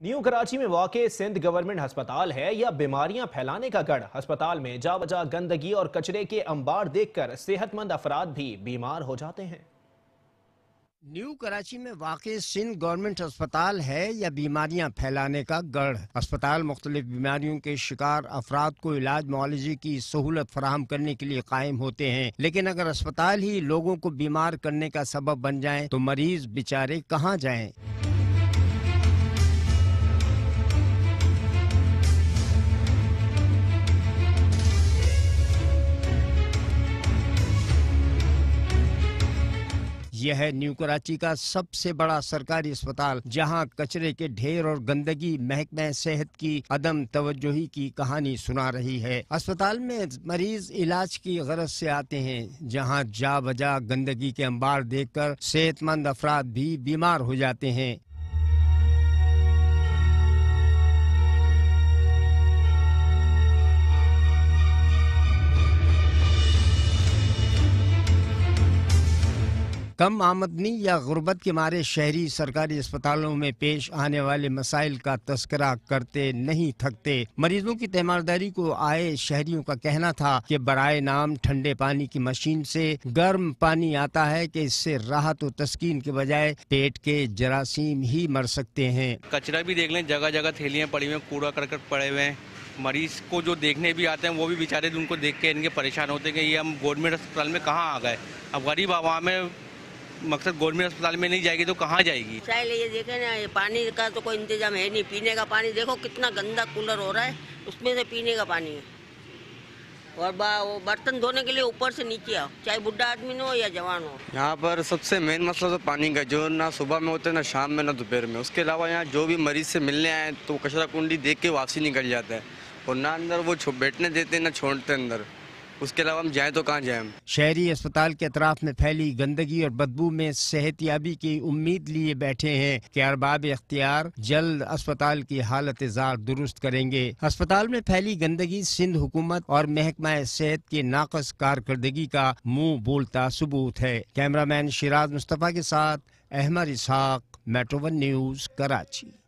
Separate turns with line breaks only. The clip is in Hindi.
न्यू कराची में वाक़े सिंध गवर्नमेंट अस्पताल है या बीमारियां फैलाने का गढ़। अस्पताल में जा बजा गंदगी और कचरे के अंबार देखकर सेहतमंद अफराद भी बीमार हो जाते हैं।
न्यू कराची में वाक़े सिंध गवर्नमेंट अस्पताल है या बीमारियां फैलाने का गढ़। अस्पताल मुख्तलिफ बीमारियों के शिकार अफराद को इलाज मुआलजे की सहूलत फराहम करने के लिए कायम होते हैं, लेकिन अगर अस्पताल ही लोगों को बीमार करने का सबब बन जाए तो मरीज बेचारे कहाँ जाएं? यह है न्यू कराची का सबसे बड़ा सरकारी अस्पताल, जहां कचरे के ढेर और गंदगी महकमा सेहत की अदम तवज्जोही की कहानी सुना रही है। अस्पताल में मरीज इलाज की गरज से आते हैं, जहां जा बजा गंदगी के अंबार देखकर सेहतमंद अफराद भी बीमार हो जाते हैं। कम आमदनी या गुर्बत के मारे शहरी सरकारी अस्पतालों में पेश आने वाले मसाइल का तस्करा करते नहीं थकते। मरीजों की तीमारदारी को आए शहरियों का कहना था कि बराए नाम ठंडे पानी की मशीन से गर्म पानी आता है कि इससे राहत और तस्कीन के बजाय पेट के जरासीम ही मर सकते हैं।
कचरा भी देख लें, जगह जगह थैलियाँ पड़ी हुई हैं, कूड़ा करकट पड़े हुए हैं। मरीज को जो देखने भी आते हैं वो भी बेचारे उनको देख के इनके परेशान होते हैं कि ये हम गवर्नमेंट अस्पताल में कहाँ आ गए। अब गरीब आवाम में मकसद गवर्नमेंट अस्पताल में नहीं जाएगी तो कहाँ जाएगी।
चाहे ये देखे ना, ये पानी का तो कोई इंतजाम है नहीं। पीने का पानी देखो कितना गंदा कूलर हो रहा है, उसमें से पीने का पानी है। और वो बर्तन धोने के लिए ऊपर से नीचे आओ, चाहे बुढ़ा आदमी हो या जवान हो।
यहाँ पर सबसे मेन मसला तो पानी का, जो ना सुबह में होता है ना शाम में ना दोपहर में। उसके अलावा यहाँ जो भी मरीज से मिलने आए तो कचरा कुंडी देख के वापसी निकल जाता है, और ना अंदर वो बैठने देते ना छोड़ते अंदर। उसके अलावा हम जाएं तो कहाँ जाएं।
शहरी अस्पताल के अतराफ में फैली गंदगी और बदबू में सेहतियाबी की उम्मीद लिए बैठे हैं कि अरबाब इख्तियार जल्द अस्पताल की हालत जार दुरुस्त करेंगे। अस्पताल में फैली गंदगी सिंध हुकूमत और महकमा सेहत की नाकस कारकर्दगी का मुंह बोलता सबूत है। कैमरामैन शिराज मुस्तफा के साथ अहमद इसहाक, मेट्रो 1 न्यूज, कराची।